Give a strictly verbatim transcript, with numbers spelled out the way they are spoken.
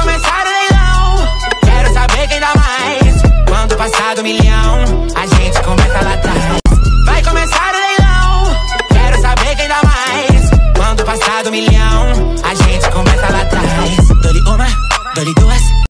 começar o leilão, quero saber quem dá mais. Quando passar do milhão, a gente começa lá atrás. Vai começar o leilão, quero saber quem dá mais. Quando passar do milhão, a gente começa lá atrás. Dou-lhe uma, dou-lhe duas.